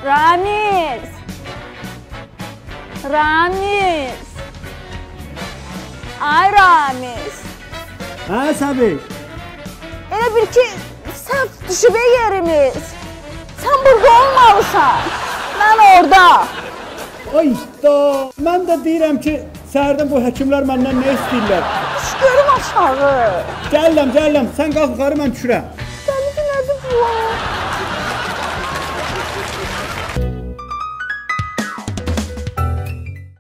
Ramiz. Ramiz. Ay Ramiz. Hə, Səbir. Elə bil ki, səhv düşüb yerimiz. Sən burada olmalısan. Mən orada. Ay da, mən də deyirəm ki, səhərdən bu həkimlər məndən nə istəyirlər? Düş görüm aşağı. Gəlirəm, sən qalx yuxarı, mən düşürəm. Dəli nədir bu?